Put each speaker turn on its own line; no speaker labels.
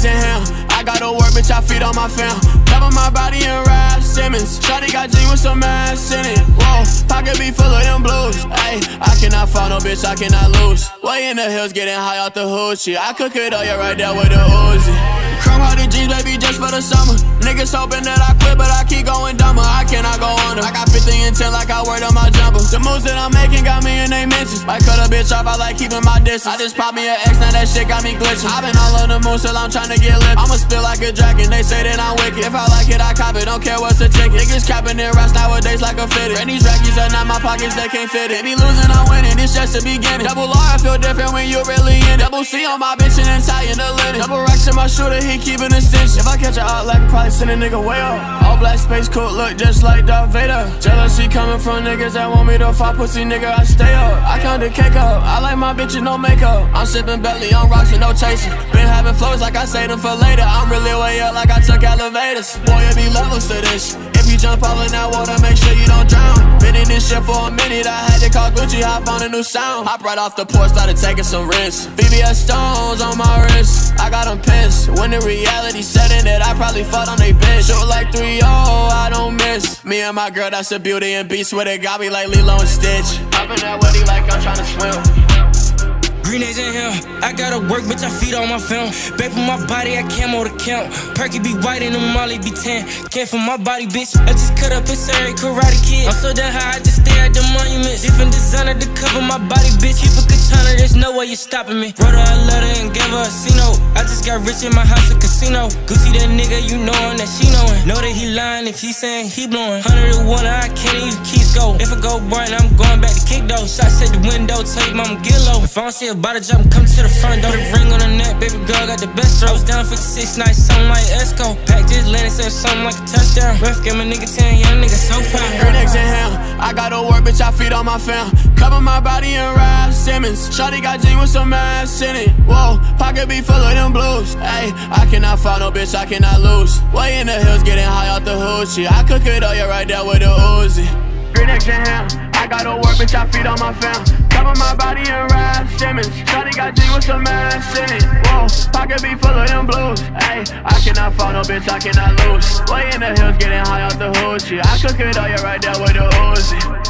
Grenades in him, I gotta work, bitch, I feed on my fam. Cover my body in Rap Simmons. Shawty got jeans with some ass in it. Whoa, pocket be full of them blues. Ayy, I cannot fall, no bitch, I cannot lose. Way in the hills, getting high off the hood shit. I cook it all, yeah, right there with the Uzi. Chrome-hearted jeans, baby, just for the summer. Niggas hoping that I quit, but I keep going dumber. I cannot go under. I got 50 and 10 like I word on my jumper. The moves that I'm making got me in they mentions. Might cut a bitch off, I like keeping my distance. I just popped me an X, now that shit got me glitching. I been all on the moon, still I'm tryna get lit. I'ma spill like a dragon, they say that I'm wicked. If I like it, I cop it, don't care what's the ticket. Niggas capping their raps nowadays like a fitted. And these rackies are not my pockets, they can't fit it. They be losing, I'm winning, this just the beginning. Double R, I feel different when you really in it. Double C on my bitch and then tie in the linen. Double racks in my shooter, he keeping a stench. If I catch a out, like probably send a nigga way up. All black space coat look just like Darth Vader. Jealousy coming from niggas that want me to fuck pussy, nigga, I stay up. I count the cake up, I like my bitches, no makeup. I'm sipping Bentley on rocks and no chasing. Been having flows like I say them for later. I'm really way up like I took elevators. Boy, it be levels to this. If you jump all in that water, make sure you don't drown. Been in this shit for a minute, I had to call Gucci, hop on a new sound. Hop right off the porch, started taking some risks. VVS stones on my wrist, I got them pissed. When the reality set in it, I probably fought on they bitch. Shoot like 3-0, I don't miss. Me and my girl, that's a beauty and beast. Where they got me like Lilo and Stitch. Poppin' that weddy like I'm tryna swim.
Grenades in here, I gotta work, bitch, I feed on my film. Back from my body, I camo to count. Perky be white and the Molly be tan. Came from my body, bitch, I just cut up his Harry Karate Kid. I'm so damn high, I just stare at the monuments. Different designer to cover my body, bitch. Keep a katana, there's no way you're stopping me. Wrote her a letter and gave her a C-note. I just got rich in my house, a casino. Gucci that nigga, you knowin' that she knowin'. Know that he lying if he saying he blowin'. 100 to 1, I can't even keep go. If I go bright, I'm going back to kick though. Shots at the window, tell your mama get low. If I don't see a body drop, come to the front door. The ring on the neck, baby girl got the best throw. I was down 56 nights, something like Esco. Pack just landed, said something like a touchdown. Ref gave my nigga 10, young nigga so fine.
Grenades in him, I gotta work, bitch, I feed on my fam. Cover my body in Rap Simmons. Shawty got jeans with some ass in it. Whoa, pocket be full of them blues. Ayy, I cannot fall, no bitch, I cannot lose. Way in the hills, getting high off the hood shit. I cook it all, yeah, right there with the Uzi. Grenades in him, I gotta work, bitch, I feed on my fam. Cover my body in Rap Simmons. Shawty got jeans with some ass in it. Whoa, pocket be full of them blues. Ayy, I cannot fall, no bitch, I cannot lose. Way in the hills, getting high off the hood shit. I cook it all, yeah, right there with the Uzi.